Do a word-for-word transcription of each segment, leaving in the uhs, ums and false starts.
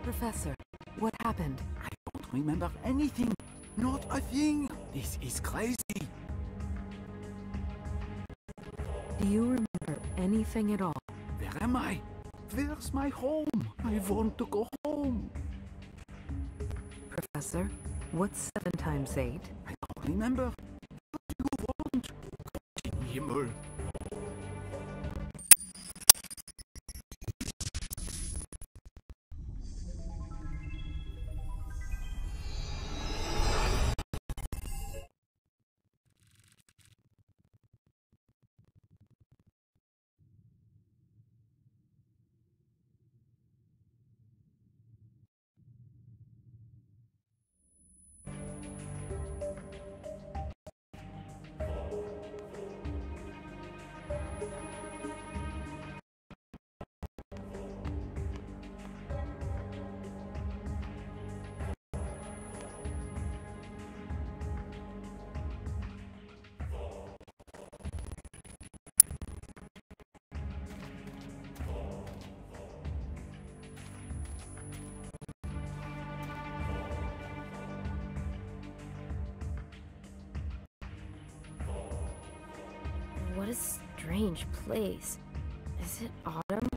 Professor, what happened? I don't remember anything. Not a thing. This is crazy. Do you remember anything at all? Where am I? Where's my home? I want to go home. Professor, what's seven times eight? I don't remember. What do you want? Gott in Himmel. What a strange place. Is it autumn?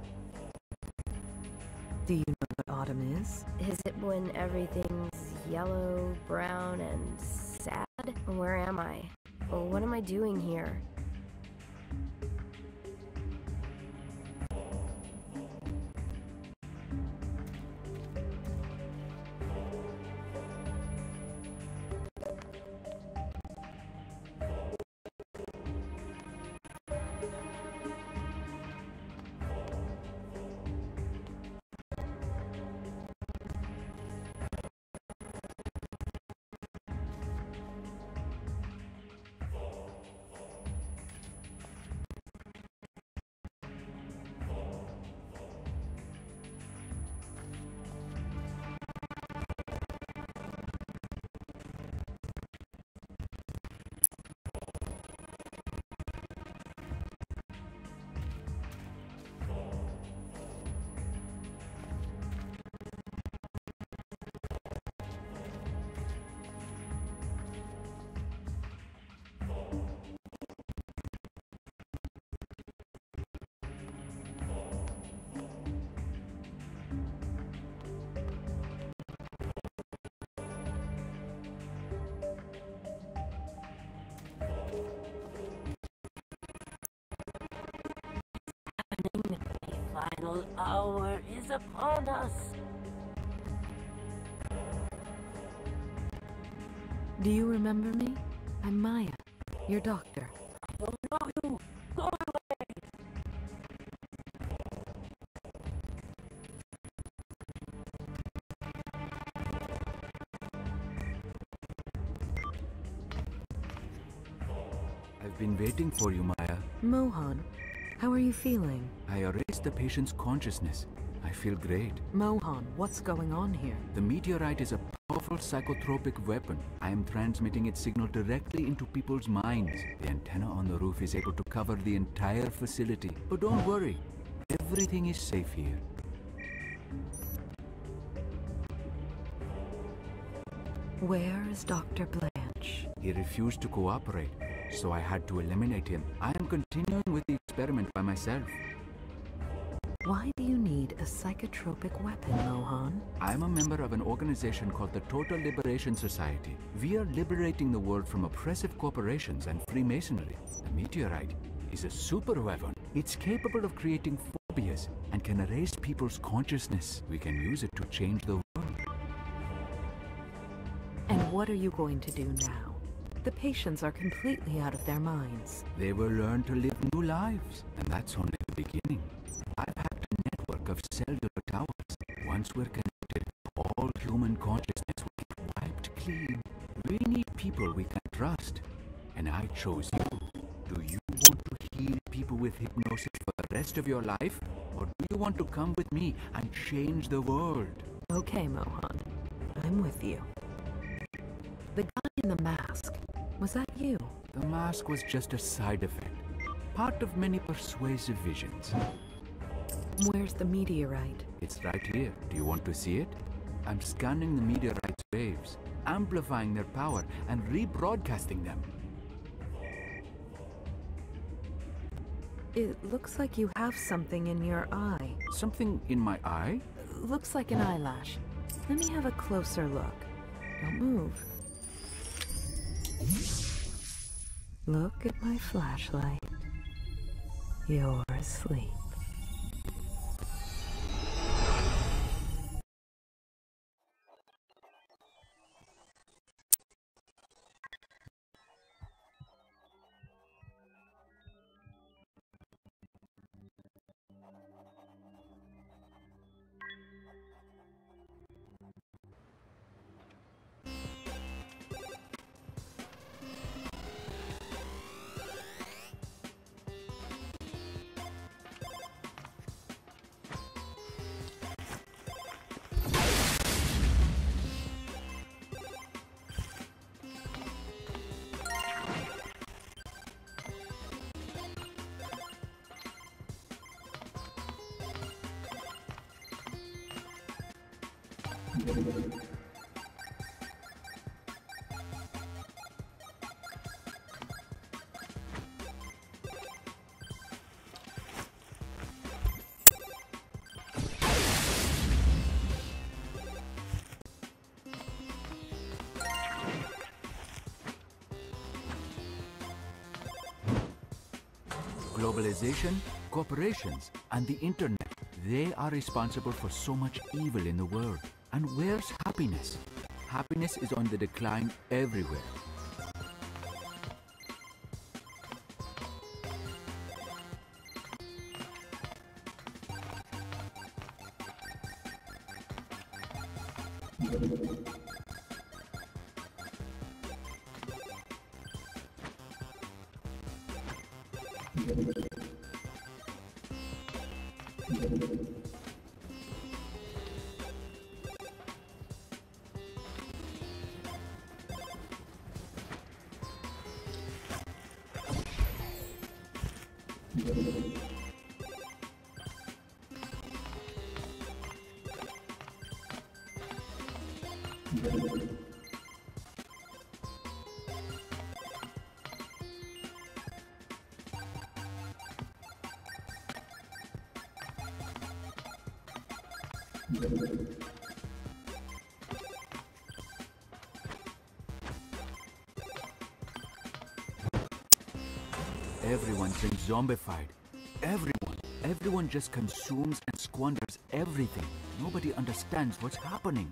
Do you know what autumn is? Is it when everything's yellow, brown, and sad? Where am I? Oh, what am I doing here? The final hour is upon us. Do you remember me? I'm Maya, your doctor. I don't know you. Go away. I've been waiting for you, Maya. Mohan, how are you feeling? I erased the patient's consciousness. I feel great. Mohan, what's going on here? The meteorite is a powerful psychotropic weapon. I am transmitting its signal directly into people's minds. The antenna on the roof is able to cover the entire facility. But don't worry, everything is safe here. Where is Doctor Blanche? He refused to cooperate, so I had to eliminate him. I am continuing with the experiment by myself. Why do you need a psychotropic weapon, Mohan? I'm a member of an organization called the Total Liberation Society. We are liberating the world from oppressive corporations and Freemasonry. The meteorite is a super weapon. It's capable of creating phobias and can erase people's consciousness. We can use it to change the world. And what are you going to do now? The patients are completely out of their minds. They will learn to live new lives, and that's only the beginning. I've hacked a network of cellular towers. Once we're connected, all human consciousness will get wiped clean. We need people we can trust, and I chose you. Do you want to heal people with hypnosis for the rest of your life, or do you want to come with me and change the world? Okay, Mohan. I'm with you. The guy in the mask, was that you? The mask was just a side effect, part of many persuasive visions. Where's the meteorite? It's right here. Do you want to see it? I'm scanning the meteorite's waves, amplifying their power, and rebroadcasting them. It looks like you have something in your eye. Something in my eye? Looks like an eyelash. Let me have a closer look. Don't move. Look at my flashlight. You're asleep. Globalization, corporations, and the internet, they are responsible for so much evil in the world. And where's happiness? Happiness is on the decline everywhere. Everyone's been zombified. Everyone. Everyone just consumes and squanders everything. Nobody understands what's happening.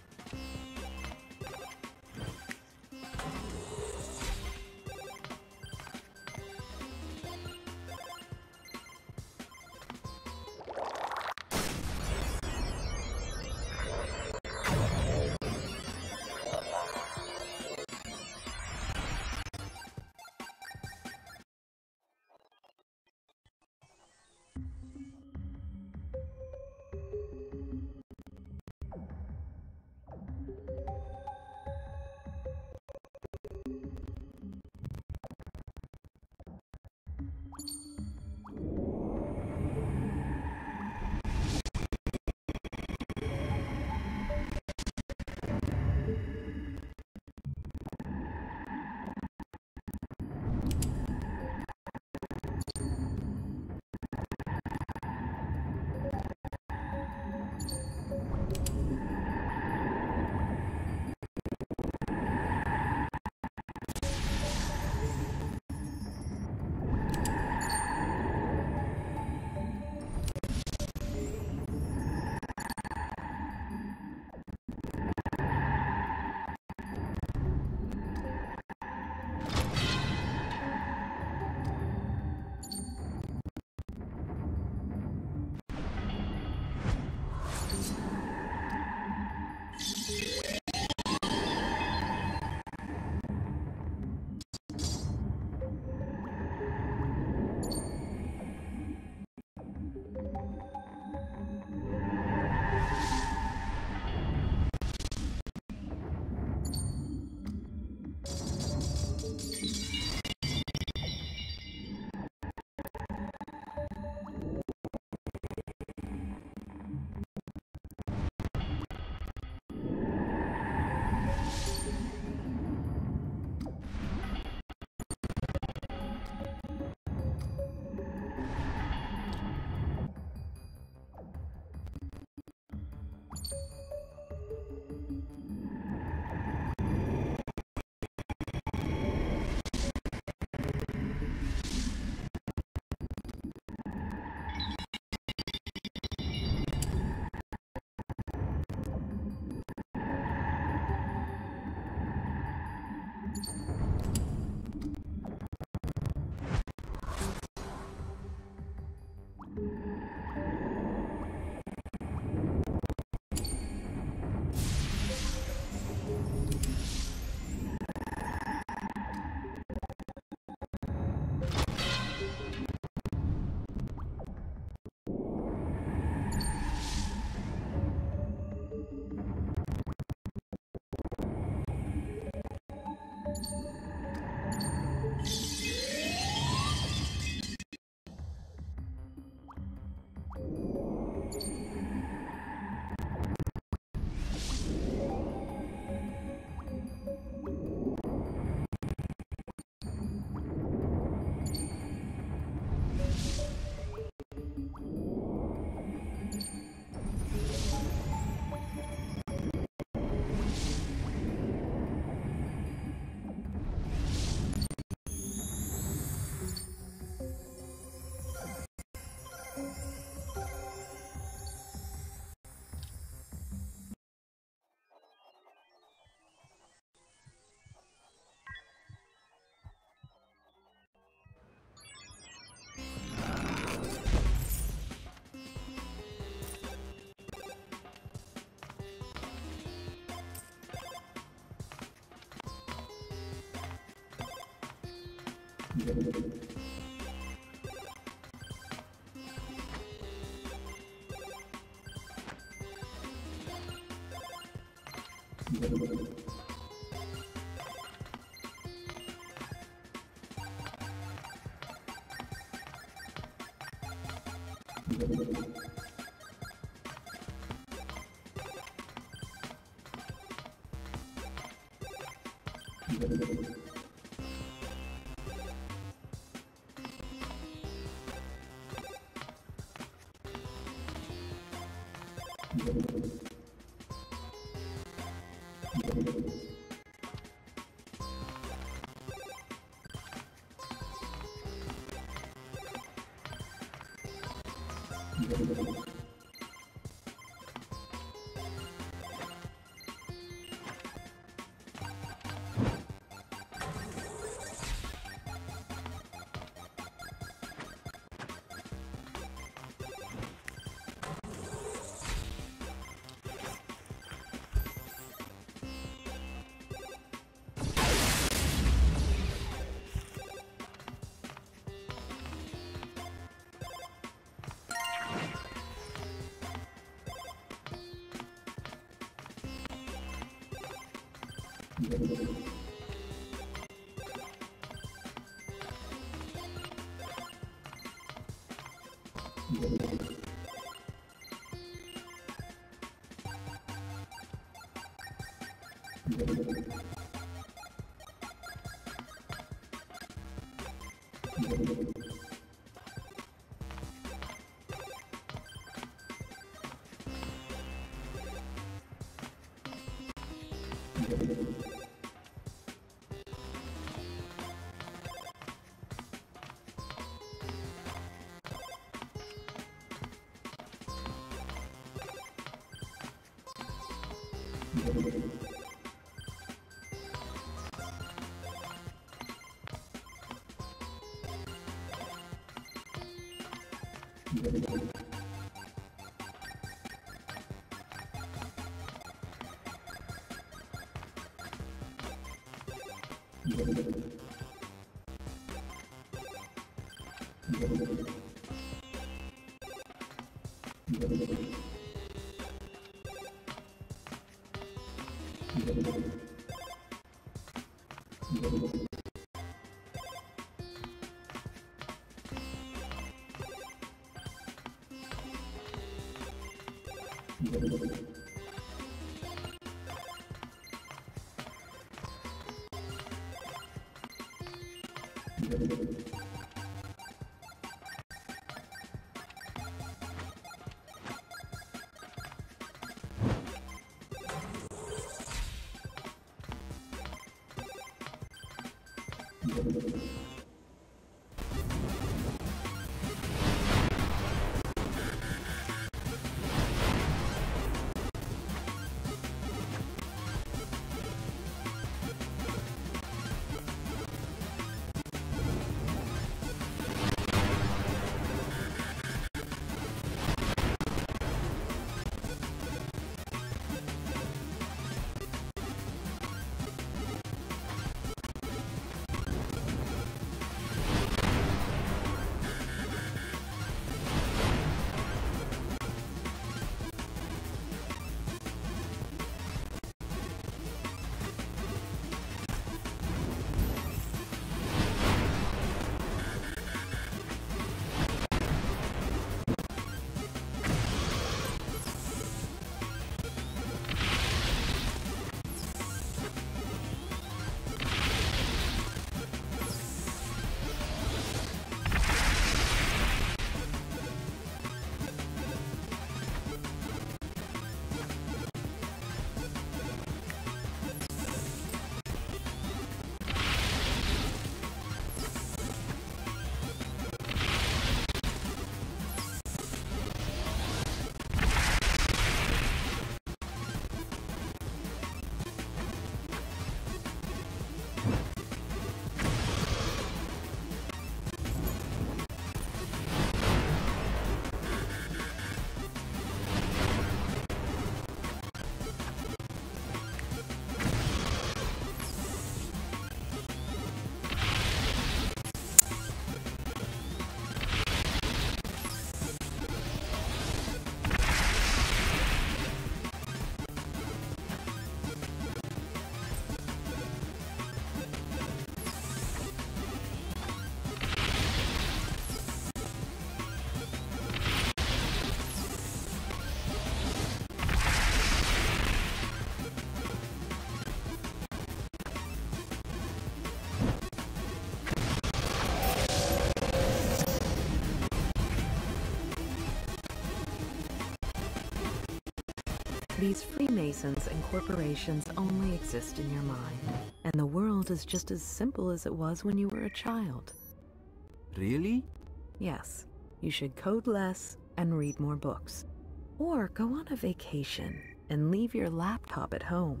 These Freemasons and corporations only exist in your mind, and the world is just as simple as it was when you were a child. Really? Yes, you should code less and read more books. Or go on a vacation and leave your laptop at home.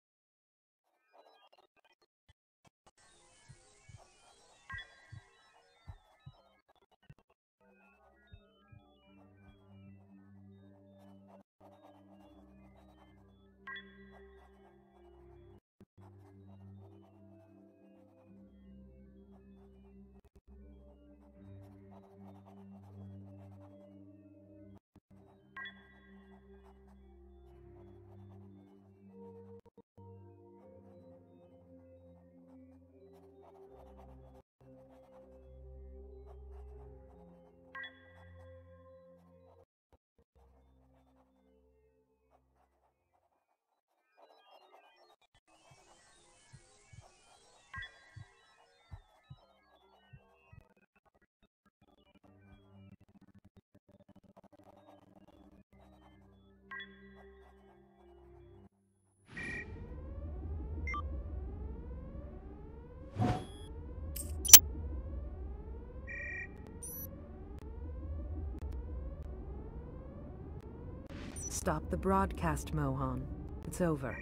Stop the broadcast, Mohan. It's over.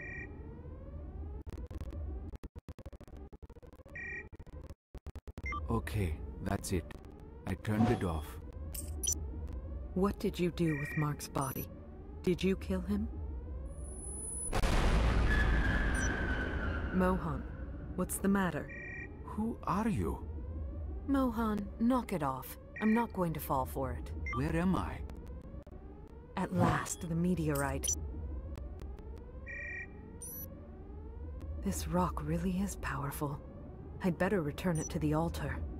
Okay, that's it. I turned it off. What did you do with Mark's body? Did you kill him? Mohan, what's the matter? Who are you? Mohan, knock it off. I'm not going to fall for it. Where am I? At last, the meteorite. This rock really is powerful. I'd better return it to the altar.